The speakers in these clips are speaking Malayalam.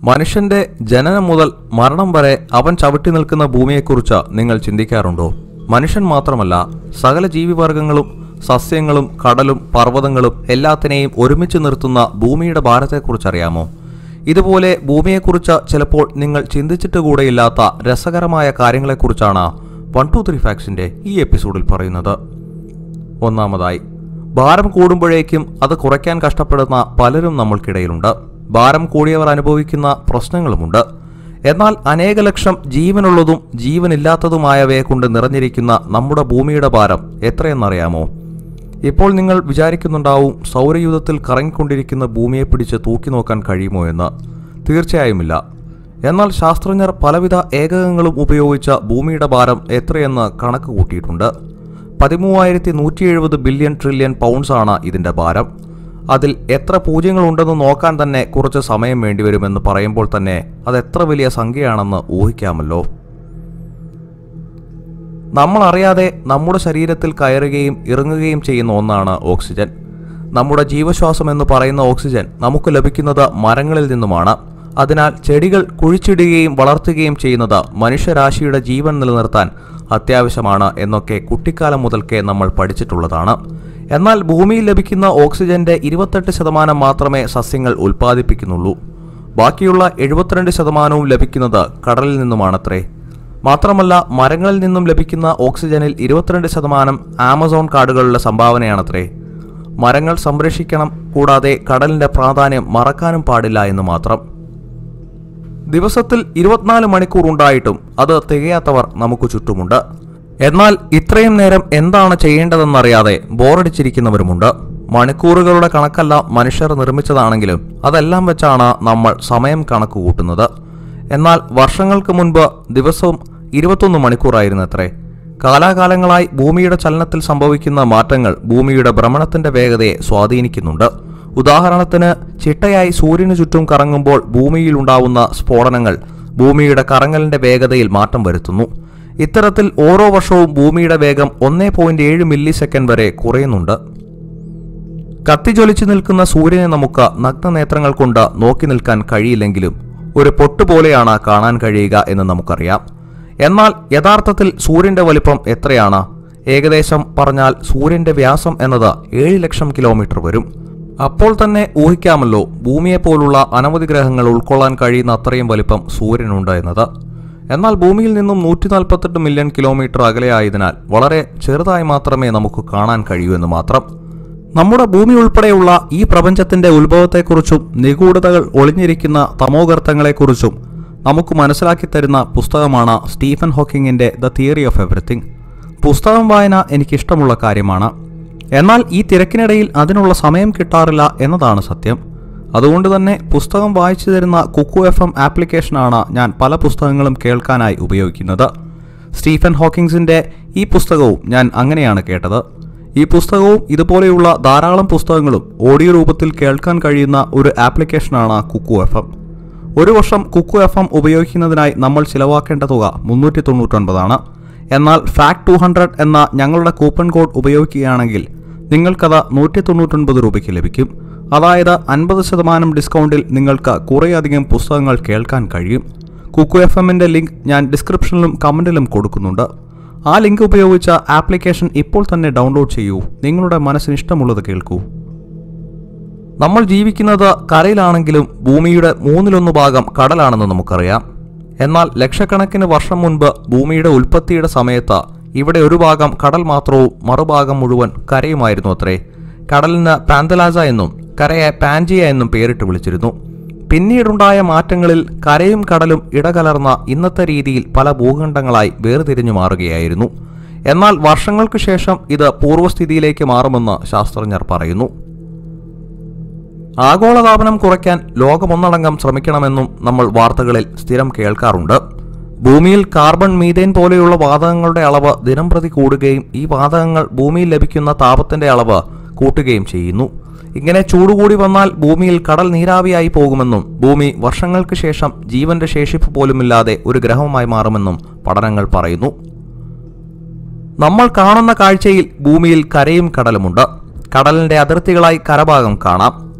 മനുഷ്യന്റെ ജനനം മുതൽ മരണം വരെ അവൻ ചവിട്ടി നിൽക്കുന്ന ഭൂമിയെക്കുറിച്ച് നിങ്ങൾ ചിന്തിക്കാറുണ്ടോ? മനുഷ്യൻ മാത്രമല്ല, സകല ജീവിവർഗങ്ങളും സസ്യങ്ങളും കടലും പർവ്വതങ്ങളും എല്ലാത്തിനെയും ഒരുമിച്ച് നിർത്തുന്ന ഭൂമിയുടെ ഭാരത്തെക്കുറിച്ചറിയാമോ? ഇതുപോലെ ഭൂമിയെക്കുറിച്ച് ചിലപ്പോൾ നിങ്ങൾ ചിന്തിച്ചിട്ട് കൂടെയില്ലാത്ത രസകരമായ കാര്യങ്ങളെക്കുറിച്ചാണ് 123 ഫാക്ട്സിന്റെ ഈ എപ്പിസോഡിൽ പറയുന്നത്. ഒന്നാമതായി, ഭാരം കൂടുമ്പോഴേക്കും അത് കുറയ്ക്കാൻ കഷ്ടപ്പെടുന്ന പലരും നമ്മൾക്കിടയിലുണ്ട്. ഭാരം കൂടിയവർ അനുഭവിക്കുന്ന പ്രശ്നങ്ങളുമുണ്ട്. എന്നാൽ അനേക ലക്ഷം ജീവനുള്ളതും ജീവനില്ലാത്തതുമായവയെ കൊണ്ട് നിറഞ്ഞിരിക്കുന്ന നമ്മുടെ ഭൂമിയുടെ ഭാരം എത്രയെന്നറിയാമോ? ഇപ്പോൾ നിങ്ങൾ വിചാരിക്കുന്നുണ്ടാവും, സൗരയൂഥത്തിൽ കറങ്ങിക്കൊണ്ടിരിക്കുന്ന ഭൂമിയെ പിടിച്ച് തൂക്കി നോക്കാൻ കഴിയുമോ എന്ന്. തീർച്ചയായുമില്ല. എന്നാൽ ശാസ്ത്രജ്ഞർ പലവിധ ഏകകങ്ങളും ഉപയോഗിച്ച ഭൂമിയുടെ ഭാരം എത്രയെന്ന് കണക്ക് കൂട്ടിയിട്ടുണ്ട്. 13,170 ബില്യൺ ട്രില്യൺ പൗണ്ട്സാണ് ഇതിന്റെ ഭാരം. അതിൽ എത്ര പൂജ്യങ്ങളുണ്ടെന്ന് നോക്കാൻ തന്നെ കുറച്ച് സമയം വേണ്ടിവരുമെന്ന് പറയുമ്പോൾ തന്നെ അത് എത്ര വലിയ സംഖ്യയാണെന്ന് ഊഹിക്കാമല്ലോ. നമ്മൾ അറിയാതെ നമ്മുടെ ശരീരത്തിൽ കയറുകയും ഇറങ്ങുകയും ചെയ്യുന്ന ഒന്നാണ് ഓക്സിജൻ. നമ്മുടെ ജീവശ്വാസം എന്ന് പറയുന്ന ഓക്സിജൻ നമുക്ക് ലഭിക്കുന്നത് മരങ്ങളിൽ നിന്നുമാണ്. അതിനാൽ ചെടികൾ കുഴിച്ചിടുകയും വളർത്തുകയും ചെയ്യുന്നത് മനുഷ്യരാശിയുടെ ജീവൻ നിലനിർത്താൻ അത്യാവശ്യമാണ് എന്നൊക്കെ കുട്ടിക്കാലം മുതൽക്കേ നമ്മൾ പഠിച്ചിട്ടുള്ളതാണ്. എന്നാൽ ഭൂമിയിൽ ലഭിക്കുന്ന ഓക്സിജന്റെ 28% മാത്രമേ സസ്യങ്ങൾ ഉൽപ്പാദിപ്പിക്കുന്നുള്ളൂ. ബാക്കിയുള്ള 72% ലഭിക്കുന്നത് കടലിൽ നിന്നുമാണത്രേ. മാത്രമല്ല, മരങ്ങളിൽ നിന്നും ലഭിക്കുന്ന ഓക്സിജനിൽ 22% ആമസോൺ കാടുകളുടെ സംഭാവനയാണത്രേ. മരങ്ങൾ സംരക്ഷിക്കണം, കൂടാതെ കടലിന്റെ പ്രാധാന്യം മറക്കാനും പാടില്ല എന്ന് മാത്രം. ദിവസത്തിൽ 24 മണിക്കൂർ ഉണ്ടായിട്ടും അത് തികയാത്തവർ നമുക്ക് ചുറ്റുമുണ്ട്. എന്നാൽ ഇത്രയും നേരം എന്താണ് ചെയ്യേണ്ടതെന്നറിയാതെ ബോറടിച്ചിരിക്കുന്നവരുമുണ്ട്. മണിക്കൂറുകളുടെ കണക്കല്ല മനുഷ്യർ നിർമ്മിച്ചതാണെങ്കിലും അതെല്ലാം വെച്ചാണ് നമ്മൾ സമയം കണക്ക് കൂട്ടുന്നത്. എന്നാൽ വർഷങ്ങൾക്ക് മുൻപ് ദിവസവും 21 മണിക്കൂറായിരുന്നത്രേ. കാലാകാലങ്ങളായി ഭൂമിയുടെ ചലനത്തിൽ സംഭവിക്കുന്ന മാറ്റങ്ങൾ ഭൂമിയുടെ ഭ്രമണത്തിന്റെ വേഗതയെ സ്വാധീനിക്കുന്നുണ്ട്. ഉദാഹരണത്തിന്, ചിട്ടയായി സൂര്യനു ചുറ്റും കറങ്ങുമ്പോൾ ഭൂമിയിൽ ഉണ്ടാവുന്ന സ്ഫോടനങ്ങൾ ഭൂമിയുടെ കറങ്ങലിന്റെ വേഗതയിൽ മാറ്റം വരുത്തുന്നു. ഇത്തരത്തിൽ ഓരോ വർഷവും ഭൂമിയുടെ വേഗം 1.7 മില്ലി സെക്കൻഡ് വരെ കുറയുന്നുണ്ട്. കത്തിജ്വലിച്ചു നിൽക്കുന്ന സൂര്യനെ നമുക്ക് നഗ്നനേത്രങ്ങൾ കൊണ്ട് നോക്കി നിൽക്കാൻ കഴിയില്ലെങ്കിലും ഒരു പൊട്ടുപോലെയാണ് കാണാൻ കഴിയുക എന്ന് നമുക്കറിയാം. എന്നാൽ യഥാർത്ഥത്തിൽ സൂര്യന്റെ വലിപ്പം എത്രയാണ്? ഏകദേശം പറഞ്ഞാൽ സൂര്യന്റെ വ്യാസം എന്നത് 7 ലക്ഷം കിലോമീറ്റർ വരും. അപ്പോൾ തന്നെ ഊഹിക്കാമല്ലോ ഭൂമിയെപ്പോലുള്ള അനവധി ഗ്രഹങ്ങൾ ഉൾക്കൊള്ളാൻ കഴിയുന്ന അത്രയും വലിപ്പം സൂര്യനുണ്ട് എന്നത്. എന്നാൽ ഭൂമിയിൽ നിന്നും 148 മില്യൺ കിലോമീറ്റർ അകലെയായതിനാൽ വളരെ ചെറുതായി മാത്രമേ നമുക്ക് കാണാൻ കഴിയൂ എന്ന് മാത്രം. നമ്മുടെ ഭൂമി ഉൾപ്പെടെയുള്ള ഈ പ്രപഞ്ചത്തിന്റെ ഉത്ഭവത്തെക്കുറിച്ചും നിഗൂഢതകൾ ഒളിഞ്ഞിരിക്കുന്ന തമോഗർത്തങ്ങളെക്കുറിച്ചും നമുക്ക് മനസ്സിലാക്കി തരുന്ന പുസ്തകമാണ് സ്റ്റീഫൻ ഹോക്കിങ്ങിന്റെ ദ തിയറി ഓഫ് എവറിത്തിങ്. പുസ്തകം വായന എനിക്കിഷ്ടമുള്ള കാര്യമാണ്. എന്നാൽ ഈ തിരക്കിനിടയിൽ അതിനുള്ള സമയം കിട്ടാറില്ല എന്നതാണ് സത്യം. അതുകൊണ്ട് തന്നെ പുസ്തകം വായിച്ചു തരുന്ന കുക്കു FM ആപ്ലിക്കേഷനാണ് ഞാൻ പല പുസ്തകങ്ങളും കേൾക്കാനായി ഉപയോഗിക്കുന്നത്. സ്റ്റീഫൻ ഹോക്കിങ്സിന്റെ ഈ പുസ്തകവും ഞാൻ അങ്ങനെയാണ് കേട്ടത്. ഈ പുസ്തകവും ഇതുപോലെയുള്ള ധാരാളം പുസ്തകങ്ങളും ഓഡിയോ രൂപത്തിൽ കേൾക്കാൻ കഴിയുന്ന ഒരു ആപ്ലിക്കേഷനാണ് കുക്കു FM. ഒരു വർഷം കുക്കു FM ഉപയോഗിക്കുന്നതിനായി നമ്മൾ ചിലവാക്കേണ്ട തുക 399 ആണ്. എന്നാൽ ഫാക്ട് 200 എന്ന ഞങ്ങളുടെ കൂപ്പൺ കോഡ് ഉപയോഗിക്കുകയാണെങ്കിൽ നിങ്ങൾക്കത് 199 രൂപയ്ക്ക് ലഭിക്കും. അതായത് 50% ഡിസ്കൗണ്ടിൽ നിങ്ങൾക്ക് കുറേയധികം പുസ്തകങ്ങൾ കേൾക്കാൻ കഴിയും. കുക്കു FMന്റെ ലിങ്ക് ഞാൻ ഡിസ്ക്രിപ്ഷനിലും കമന്റിലും കൊടുക്കുന്നുണ്ട്. ആ ലിങ്ക് ഉപയോഗിച്ച ആപ്ലിക്കേഷൻ ഇപ്പോൾ തന്നെ ഡൗൺലോഡ് ചെയ്യൂ. നിങ്ങളുടെ മനസ്സിന് ഇഷ്ടമുള്ളത് കേൾക്കൂ. നമ്മൾ ജീവിക്കുന്നത് കരയിലാണെങ്കിലും ഭൂമിയുടെ 1/3 ഭാഗം കടലാണെന്ന് നമുക്കറിയാം. എന്നാൽ ലക്ഷക്കണക്കിന് വർഷം മുൻപ് ഭൂമിയുടെ ഉൽപ്പത്തിയുടെ സമയത്ത് ഇവിടെ ഒരു ഭാഗം കടൽ മാത്രവും മറുഭാഗം മുഴുവൻ കരയുമായിരുന്നു അത്രേ. കടലിന് പാന്തലാസ എന്നും കരയെ പാൻജിയ എന്നും പേരിട്ട് വിളിച്ചിരുന്നു. പിന്നീടുണ്ടായ മാറ്റങ്ങളിൽ കരയും കടലും ഇടകലർന്ന ഇന്നത്തെ രീതിയിൽ പല ഭൂഖണ്ഡങ്ങളായി വേർതിരിഞ്ഞു മാറുകയായിരുന്നു. എന്നാൽ വർഷങ്ങൾക്ക് ശേഷം ഇത് പൂർവ്വസ്ഥിതിയിലേക്ക് മാറുമെന്ന് ശാസ്ത്രജ്ഞർ പറയുന്നു. ആഗോളതാപനം കുറയ്ക്കാൻ ലോകമൊന്നടങ്കം ശ്രമിക്കണമെന്നും നമ്മൾ വാർത്തകളിൽ സ്ഥിരം കേൾക്കാറുണ്ട്. ഭൂമിയിൽ കാർബൺ, മീഥേൻ പോലെയുള്ള വാതകങ്ങളുടെ അളവ് ദിനംപ്രതി കൂടുകയും ഈ വാതകങ്ങൾ ഭൂമിയിൽ ലഭിക്കുന്ന താപത്തിന്റെ അളവ് കൂട്ടുകയും ചെയ്യുന്നു. ഇങ്ങനെ ചൂടുകൂടി വന്നാൽ ഭൂമിയിൽ കടൽ നീരാവിയായി പോകുമെന്നും ഭൂമി വർഷങ്ങൾക്ക് ശേഷം ജീവന്റെ ശേഷിപ്പ് പോലുമില്ലാതെ ഒരു ഗ്രഹമായി മാറുമെന്നും പഠനങ്ങൾ പറയുന്നു. നമ്മൾ കാണുന്ന കാഴ്ചയിൽ ഭൂമിയിൽ കരയും കടലുമുണ്ട്. കടലിന്റെ അതിർത്തികളായി കരഭാഗം കാണാം.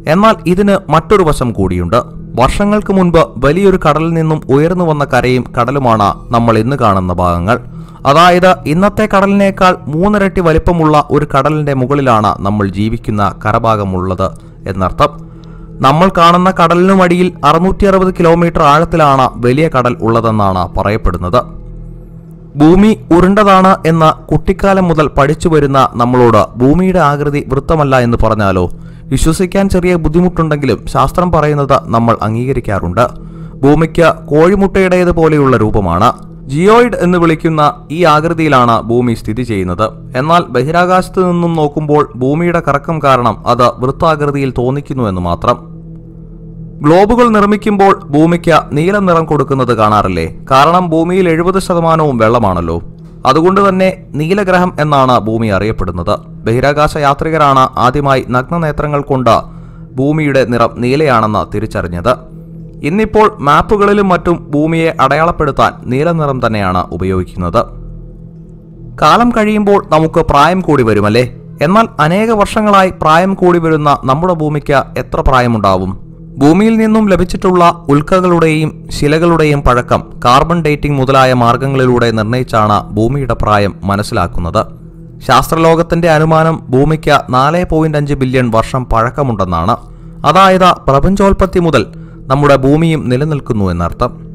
എന്നാൽ ഇതിന് മറ്റൊരു വശം കൂടിയുണ്ട്. വർഷങ്ങൾക്ക് മുൻപ് വലിയൊരു കടലിൽ നിന്നും ഉയർന്നു വന്ന കരയും കടലുമാണ് നമ്മൾ ഇന്ന് കാണുന്ന ഭാഗങ്ങൾ. അതായത് ഇന്നത്തെ കടലിനേക്കാൾ 3 ഇരട്ടി വലിപ്പമുള്ള ഒരു കടലിന്റെ മുകളിലാണ് നമ്മൾ ജീവിക്കുന്ന കരഭാഗമുള്ളത് എന്നർത്ഥം. നമ്മൾ കാണുന്ന കടലിനുമടിയിൽ 660 കിലോമീറ്റർ ആഴത്തിലാണ് വലിയ കടൽ ഉള്ളതെന്നാണ് പറയപ്പെടുന്നത്. ഭൂമി ഉരുണ്ടതാണ് എന്ന കുട്ടിക്കാലം മുതൽ പഠിച്ചു വരുന്ന നമ്മളോട് ഭൂമിയുടെ ആകൃതി വൃത്തമല്ല എന്ന് പറഞ്ഞാലോ വിശ്വസിക്കാൻ ചെറിയ ബുദ്ധിമുട്ടുണ്ടെങ്കിലും ശാസ്ത്രം പറയുന്നത് നമ്മൾ അംഗീകരിക്കാറുണ്ട്. ഭൂമിക്ക് കോഴിമുട്ടയുടേതുപോലെയുള്ള രൂപമാണ്. ജിയോയിഡ് എന്ന് വിളിക്കുന്ന ഈ ആകൃതിയിലാണ് ഭൂമി സ്ഥിതി ചെയ്യുന്നത്. എന്നാൽ ബഹിരാകാശത്ത് നിന്നും നോക്കുമ്പോൾ ഭൂമിയുടെ കറക്കം കാരണം അത് വൃത്താകൃതിയിൽ തോന്നിക്കുന്നു എന്ന് മാത്രം. ഗ്ലോബുകൾ നിർമ്മിക്കുമ്പോൾ ഭൂമിക്ക് നീല നിറം കൊടുക്കുന്നത് കാണാറില്ലേ? കാരണം ഭൂമിയിൽ 70% വെള്ളമാണല്ലോ. അതുകൊണ്ട് തന്നെ നീലഗ്രഹം എന്നാണ് ഭൂമി അറിയപ്പെടുന്നത്. ബഹിരാകാശ യാത്രികരാണ് ആദ്യമായി നഗ്നനേത്രങ്ങൾ കൊണ്ട് ഭൂമിയുടെ നിറം നീലയാണെന്ന് തിരിച്ചറിഞ്ഞത്. ഇന്നിപ്പോൾ മാപ്പുകളിലും മറ്റും ഭൂമിയെ അടയാളപ്പെടുത്താൻ നീല നിറം തന്നെയാണ് ഉപയോഗിക്കുന്നത്. കാലം കഴിയുമ്പോൾ നമുക്ക് പ്രായം കൂടി വരുമല്ലേ? എന്നാൽ അനേക വർഷങ്ങളായി പ്രായം കൂടി വരുന്ന നമ്മുടെ ഭൂമിക്ക് എത്ര പ്രായമുണ്ടാവും? ഭൂമിയിൽ നിന്നും ലഭിച്ചിട്ടുള്ള ഉൽക്കകളുടെയും ശിലകളുടെയും പഴക്കം കാർബൺ ഡേറ്റിംഗ് മുതലായ മാർഗങ്ങളിലൂടെ നിർണയിച്ചാണ് ഭൂമിയുടെ പ്രായം മനസ്സിലാക്കുന്നത്. ശാസ്ത്രലോകത്തിന്റെ അനുമാനം ഭൂമിക്ക് 4.5 ബില്യൺ വർഷം പഴക്കമുണ്ടെന്നാണ്. അതായത് പ്രപഞ്ചോൽപത്തി മുതൽ നമ്മുടെ ഭൂമിയും നിലനിൽക്കുന്നു എന്നർത്ഥം.